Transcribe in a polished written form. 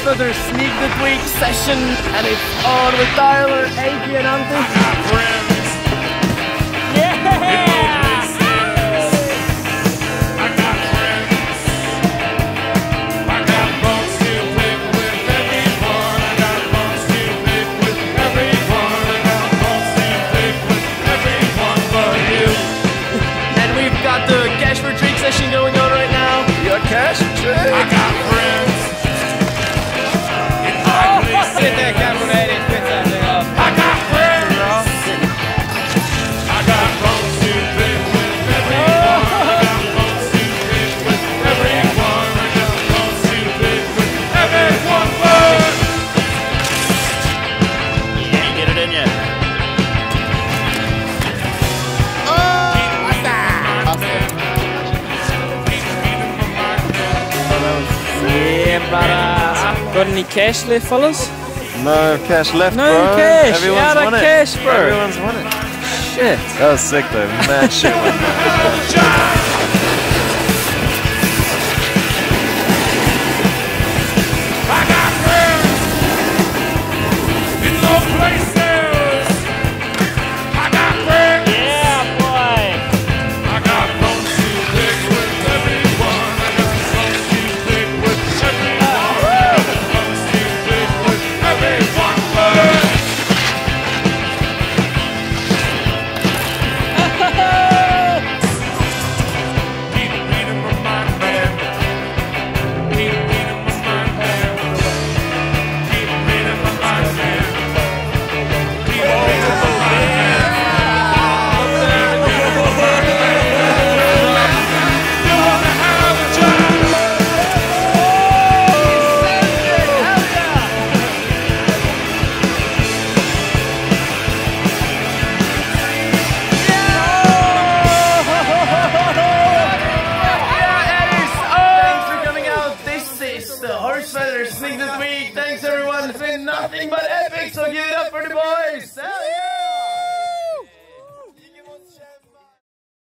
Horsefeathers Sneak the Tweak session, and it's on with Tyler, Eiki and Antti. Yeah! Session going on right now. You got cash and trade? I got friends. Sit there, Cabernet, and spit that thing up. I got friends. I got bones to pick with everyone. I got bones to pick with everyone. I got bones to pick with everyone. You ain't get it in yet. Got any cash left, fellas? No cash left, no bro. Cash. Everyone's Out won of it. cash, bro. Everyone's won it. Shit. That was sick though. Mad shit went down. I got friends in low places. I got friends. Yeah, boy. I got bones to pick with everyone. I got bones to pick with everyone. I got bones to pick with everyone. Keep beating my mind, man. Keep beating my mind, man. Keep beating my mind, man. Keep beating my mind, man. You wanna have a child? Thanks for coming out. This is the Horsefeathers Sneak the Tweak. Thanks everyone. It's been nothing but epic, so give it up for the boys.